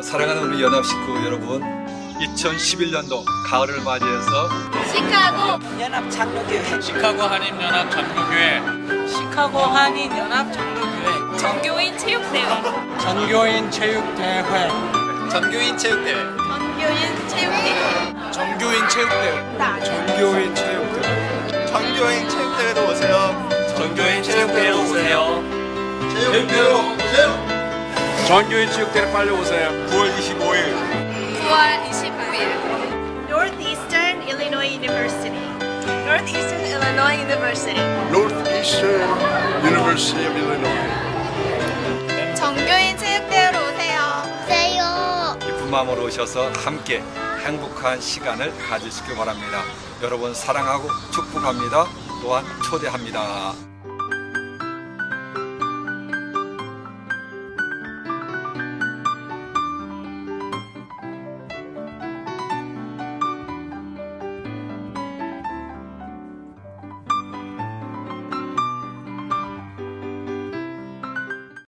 사랑하는 우리 연합 식구 여러분, 2011년도 가을을 맞이해서 시카고 연합장로교회, 시카고 한인연합장로교회, 시카고 한인연합장로교회, 전교인 체육대회, 전교인 체육대회, 전교인 체육대회, 전교인 체육대회, 전교인 체육대회, 전교인 체육대회, 전교인 체육대회도 오세요. 전교인 체육대회로 오세요. 체육대회로 오세요. 전교인 체육대회 빨리 오세요. 9월 25일. 9월 25일. Northeastern Illinois University. Northeastern Illinois University. Northeastern University of Illinois. 전교인 체육대회로 오세요. 기쁜 마음으로 오셔서 함께 행복한 시간을 가지시기 바랍니다. 여러분 사랑하고 축복합니다. 또한 초대합니다.